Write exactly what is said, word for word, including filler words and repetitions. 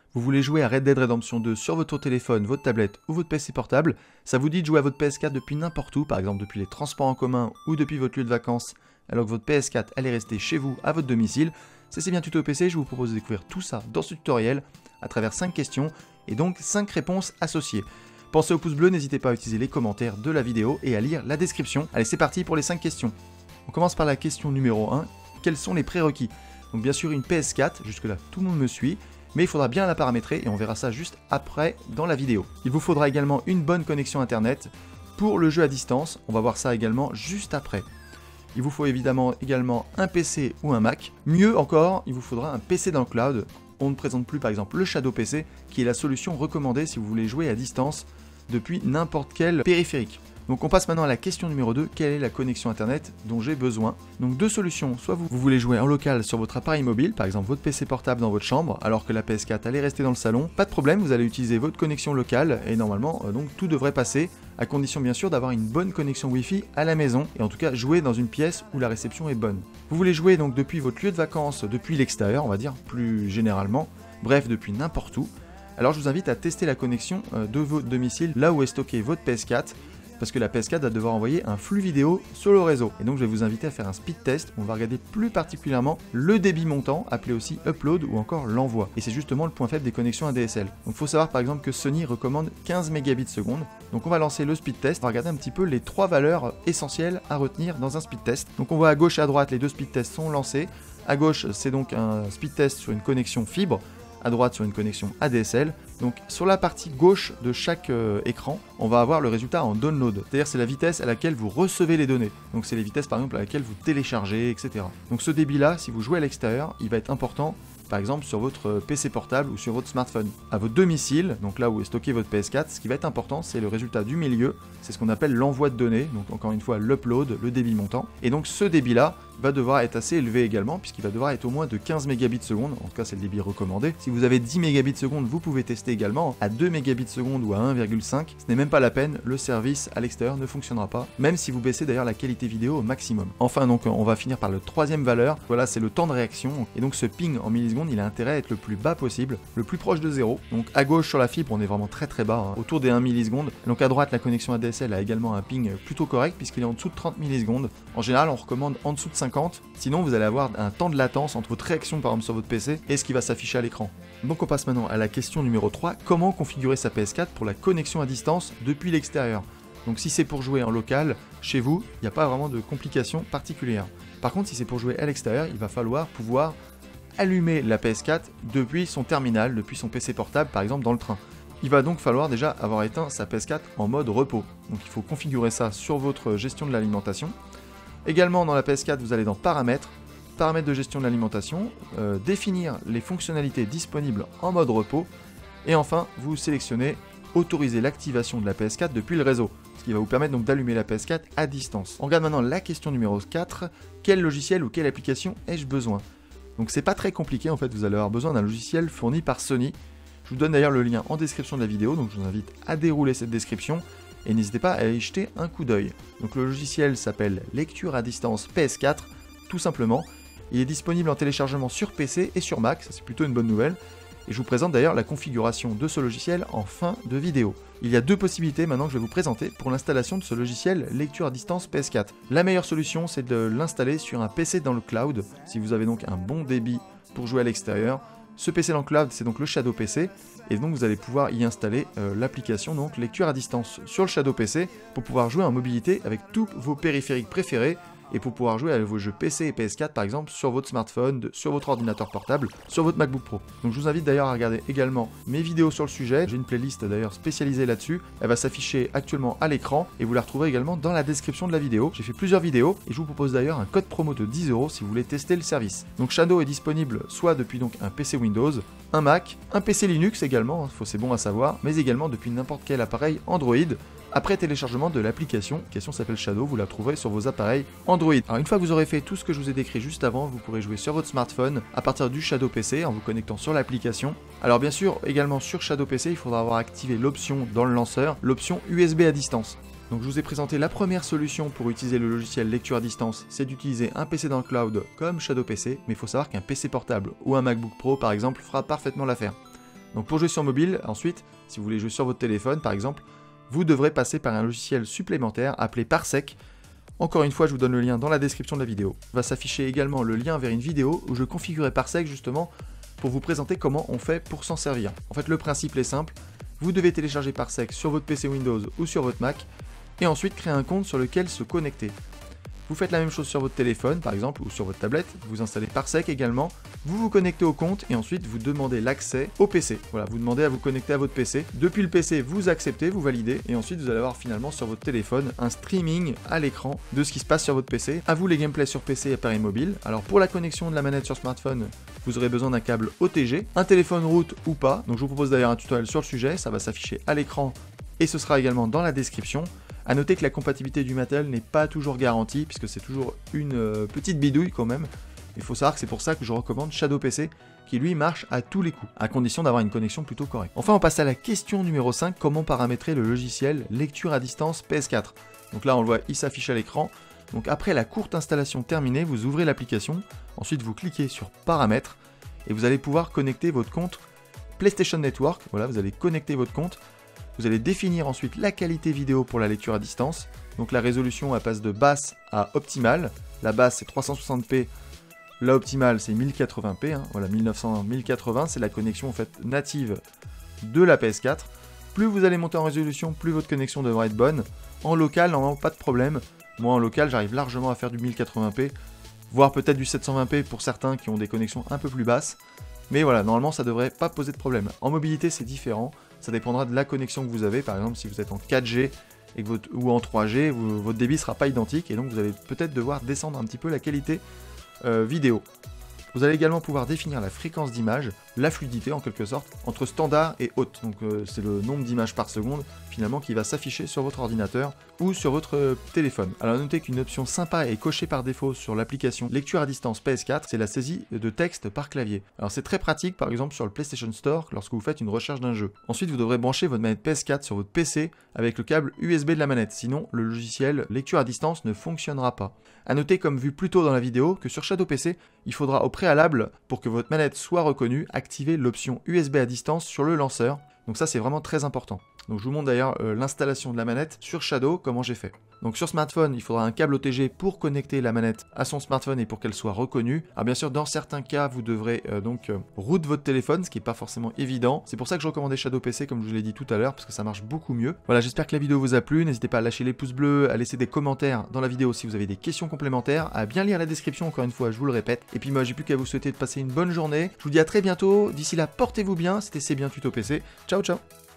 Vous voulez jouer à Red Dead Redemption deux sur votre téléphone, votre tablette ou votre P C portable, ça vous dit de jouer à votre P S quatre depuis n'importe où, par exemple depuis les transports en commun ou depuis votre lieu de vacances, alors que votre P S quatre elle est restée chez vous, à votre domicile. C'est C'est bien Tuto P C, je vous propose de découvrir tout ça dans ce tutoriel, à travers cinq questions, et donc cinq réponses associées. Pensez au pouce bleu, n'hésitez pas à utiliser les commentaires de la vidéo et à lire la description. Allez, c'est parti pour les cinq questions. On commence par la question numéro un, quels sont les prérequis? Donc bien sûr une P S quatre, jusque là tout le monde me suit, mais il faudra bien la paramétrer et on verra ça juste après dans la vidéo. Il vous faudra également une bonne connexion internet pour le jeu à distance, on va voir ça également juste après. Il vous faut évidemment également un P C ou un Mac. Mieux encore, il vous faudra un P C dans le cloud. On ne présente plus par exemple le Shadow P C, qui est la solution recommandée si vous voulez jouer à distance depuis n'importe quel périphérique. Donc on passe maintenant à la question numéro deux, quelle est la connexion internet dont j'ai besoin? Donc deux solutions, soit vous, vous voulez jouer en local sur votre appareil mobile, par exemple votre P C portable dans votre chambre, alors que la P S quatre allait rester dans le salon, pas de problème, vous allez utiliser votre connexion locale, et normalement euh, donc tout devrait passer, à condition bien sûr d'avoir une bonne connexion Wi-Fi à la maison, et en tout cas jouer dans une pièce où la réception est bonne. Vous voulez jouer donc depuis votre lieu de vacances, depuis l'extérieur, on va dire plus généralement, bref depuis n'importe où, alors je vous invite à tester la connexion euh, de votre domicile, là où est stocké votre P S quatre, parce que la P S quatre va devoir envoyer un flux vidéo sur le réseau. Et donc je vais vous inviter à faire un speed test, on va regarder plus particulièrement le débit montant, appelé aussi upload ou encore l'envoi. Et c'est justement le point faible des connexions A D S L. Donc il faut savoir par exemple que Sony recommande quinze mégabits seconde. Donc on va lancer le speed test, on va regarder un petit peu les trois valeurs essentielles à retenir dans un speed test. Donc on voit à gauche et à droite, les deux speed tests sont lancés. À gauche, c'est donc un speed test sur une connexion fibre, à droite sur une connexion A D S L. Donc sur la partie gauche de chaque euh, écran, on va avoir le résultat en download, c'est-à-dire c'est la vitesse à laquelle vous recevez les données. Donc c'est les vitesses par exemple à laquelle vous téléchargez, et cetera. Donc ce débit-là, si vous jouez à l'extérieur, il va être important, par exemple sur votre P C portable ou sur votre smartphone. À votre domicile, donc là où est stocké votre P S quatre, ce qui va être important, c'est le résultat du milieu, c'est ce qu'on appelle l'envoi de données, donc encore une fois l'upload, le débit montant. Et donc ce débit-là va devoir être assez élevé également, puisqu'il va devoir être au moins de quinze mégabits seconde, en tout cas c'est le débit recommandé. Si vous avez dix mégabits seconde, vous pouvez tester également à deux mégabits seconde ou à un virgule cinq, ce n'est même pas la peine, le service à l'extérieur ne fonctionnera pas, même si vous baissez d'ailleurs la qualité vidéo au maximum. Enfin donc on va finir par le troisième valeur, voilà c'est le temps de réaction, et donc ce ping en millisecondes il a intérêt à être le plus bas possible, le plus proche de zéro. Donc à gauche sur la fibre on est vraiment très très bas, hein, autour des un milliseconde, donc à droite la connexion A D S L a également un ping plutôt correct puisqu'il est en dessous de trente millisecondes. En général on recommande en dessous de cinquante, sinon vous allez avoir un temps de latence entre votre réaction par exemple sur votre P C et ce qui va s'afficher à l'écran. Donc on passe maintenant à la question numéro trois, comment configurer sa P S quatre pour la connexion à distance depuis l'extérieur? Donc si c'est pour jouer en local, chez vous, il n'y a pas vraiment de complications particulières. Par contre si c'est pour jouer à l'extérieur, il va falloir pouvoir allumer la P S quatre depuis son terminal, depuis son P C portable par exemple dans le train. Il va donc falloir déjà avoir éteint sa P S quatre en mode repos. Donc il faut configurer ça sur votre gestion de l'alimentation. Également dans la P S quatre, vous allez dans Paramètres, Paramètres de gestion de l'alimentation, euh, définir les fonctionnalités disponibles en mode repos, et enfin vous sélectionnez Autoriser l'activation de la P S quatre depuis le réseau, ce qui va vous permettre donc d'allumer la P S quatre à distance. On regarde maintenant la question numéro quatre, quel logiciel ou quelle application ai-je besoin? Donc c'est pas très compliqué en fait, vous allez avoir besoin d'un logiciel fourni par Sony. Je vous donne d'ailleurs le lien en description de la vidéo, donc je vous invite à dérouler cette description et n'hésitez pas à y jeter un coup d'œil. Donc le logiciel s'appelle Lecture à distance P S quatre, tout simplement. Il est disponible en téléchargement sur P C et sur Mac, ça c'est plutôt une bonne nouvelle. Et je vous présente d'ailleurs la configuration de ce logiciel en fin de vidéo. Il y a deux possibilités maintenant que je vais vous présenter pour l'installation de ce logiciel Lecture à distance P S quatre. La meilleure solution c'est de l'installer sur un P C dans le cloud, si vous avez donc un bon débit pour jouer à l'extérieur. Ce P C dans le cloud, c'est donc le Shadow P C, et donc vous allez pouvoir y installer euh, l'application donc lecture à distance sur le Shadow P C pour pouvoir jouer en mobilité avec tous vos périphériques préférés et pour pouvoir jouer à vos jeux P C et P S quatre par exemple sur votre smartphone, sur votre ordinateur portable, sur votre MacBook Pro. Donc je vous invite d'ailleurs à regarder également mes vidéos sur le sujet, j'ai une playlist d'ailleurs spécialisée là-dessus, elle va s'afficher actuellement à l'écran et vous la retrouverez également dans la description de la vidéo. J'ai fait plusieurs vidéos et je vous propose d'ailleurs un code promo de dix euros si vous voulez tester le service. Donc Shadow est disponible soit depuis donc un P C Windows, un Mac, un P C Linux également, hein, c'est bon à savoir, mais également depuis n'importe quel appareil Android. Après téléchargement de l'application, l'application s'appelle Shadow, vous la trouverez sur vos appareils Android. Alors une fois que vous aurez fait tout ce que je vous ai décrit juste avant, vous pourrez jouer sur votre smartphone à partir du Shadow P C en vous connectant sur l'application. Alors bien sûr, également sur Shadow P C, il faudra avoir activé l'option dans le lanceur, l'option U S B à distance. Donc je vous ai présenté la première solution pour utiliser le logiciel lecture à distance, c'est d'utiliser un P C dans le cloud comme Shadow P C, mais il faut savoir qu'un P C portable ou un MacBook Pro par exemple fera parfaitement l'affaire. Donc pour jouer sur mobile, ensuite, si vous voulez jouer sur votre téléphone par exemple, vous devrez passer par un logiciel supplémentaire appelé Parsec. Encore une fois, je vous donne le lien dans la description de la vidéo. Va s'afficher également le lien vers une vidéo où je configurerai Parsec justement pour vous présenter comment on fait pour s'en servir. En fait, le principe est simple. Vous devez télécharger Parsec sur votre P C Windows ou sur votre Mac et ensuite créer un compte sur lequel se connecter. Vous faites la même chose sur votre téléphone par exemple ou sur votre tablette, vous installez Parsec également, vous vous connectez au compte et ensuite vous demandez l'accès au P C. Voilà, vous demandez à vous connecter à votre P C. Depuis le P C, vous acceptez, vous validez et ensuite vous allez avoir finalement sur votre téléphone un streaming à l'écran de ce qui se passe sur votre P C. À vous les gameplays sur P C et appareil mobile. Alors pour la connexion de la manette sur smartphone, vous aurez besoin d'un câble O T G, un téléphone route ou pas. Donc je vous propose d'ailleurs un tutoriel sur le sujet, ça va s'afficher à l'écran et ce sera également dans la description. A noter que la compatibilité du matériel n'est pas toujours garantie, puisque c'est toujours une euh, petite bidouille quand même. Il faut savoir que c'est pour ça que je recommande Shadow P C, qui lui marche à tous les coups, à condition d'avoir une connexion plutôt correcte. Enfin, on passe à la question numéro cinq, comment paramétrer le logiciel lecture à distance P S quatre. Donc là, on le voit, il s'affiche à l'écran. Donc après la courte installation terminée, vous ouvrez l'application, ensuite vous cliquez sur Paramètres, et vous allez pouvoir connecter votre compte PlayStation Network. Voilà, vous allez connecter votre compte. Vous allez définir ensuite la qualité vidéo pour la lecture à distance. Donc la résolution elle passe de basse à optimale. La basse c'est trois cent soixante p, la optimale c'est mille quatre-vingts p. Hein. Voilà, mille neuf cents mille quatre-vingts, c'est la connexion en fait native de la P S quatre. Plus vous allez monter en résolution, plus votre connexion devra être bonne. En local, normalement pas de problème. Moi en local, j'arrive largement à faire du mille quatre-vingts p, voire peut-être du sept cent vingt p pour certains qui ont des connexions un peu plus basses. Mais voilà, normalement ça devrait pas poser de problème. En mobilité c'est différent. Ça dépendra de la connexion que vous avez. Par exemple, si vous êtes en quatre G et que votre, ou en trois G, vous, votre débit ne sera pas identique et donc vous allez peut-être devoir descendre un petit peu la qualité euh, vidéo. Vous allez également pouvoir définir la fréquence d'image, la fluidité en quelque sorte, entre standard et haute. Donc euh, c'est le nombre d'images par seconde finalement qui va s'afficher sur votre ordinateur ou sur votre euh, téléphone. Alors notez qu'une option sympa est cochée par défaut sur l'application lecture à distance P S quatre, c'est la saisie de texte par clavier. Alors c'est très pratique par exemple sur le PlayStation Store lorsque vous faites une recherche d'un jeu. Ensuite vous devrez brancher votre manette P S quatre sur votre P C avec le câble U S B de la manette, sinon le logiciel lecture à distance ne fonctionnera pas. A noter comme vu plus tôt dans la vidéo que sur Shadow P C, il faudra au préalable, pour que votre manette soit reconnue, activer l'option U S B à distance sur le lanceur. Donc ça c'est vraiment très important. Donc je vous montre d'ailleurs euh, l'installation de la manette sur Shadow, comment j'ai fait. Donc sur smartphone, il faudra un câble O T G pour connecter la manette à son smartphone et pour qu'elle soit reconnue. Alors bien sûr, dans certains cas, vous devrez euh, donc euh, root votre téléphone, ce qui n'est pas forcément évident. C'est pour ça que je recommandais Shadow P C, comme je vous l'ai dit tout à l'heure, parce que ça marche beaucoup mieux. Voilà, j'espère que la vidéo vous a plu. N'hésitez pas à lâcher les pouces bleus, à laisser des commentaires dans la vidéo si vous avez des questions complémentaires, à bien lire la description, encore une fois, je vous le répète. Et puis moi, j'ai plus qu'à vous souhaiter de passer une bonne journée. Je vous dis à très bientôt. D'ici là, portez-vous bien. C'était C'est Bien Tuto P C. Ciao, ciao.